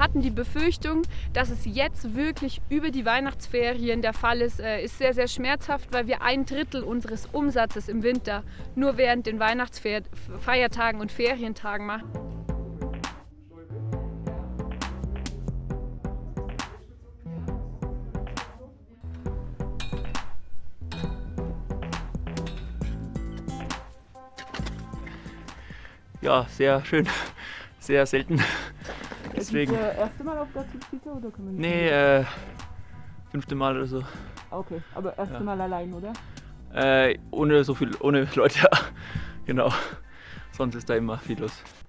hatten die Befürchtung, dass es jetzt wirklich über die Weihnachtsferien der Fall ist. Ist sehr, sehr schmerzhaft, weil wir 1/3 unseres Umsatzes im Winter nur während den Weihnachtsfeiertagen und Ferientagen machen. Ja, sehr schön, sehr selten. Deswegen. Das erste Mal auf der Zugspitze oder können wir nicht? Nee, 5. Mal oder so. Okay, aber erste Mal allein, oder? Ohne Leute, ja. Genau. Sonst ist da immer viel los.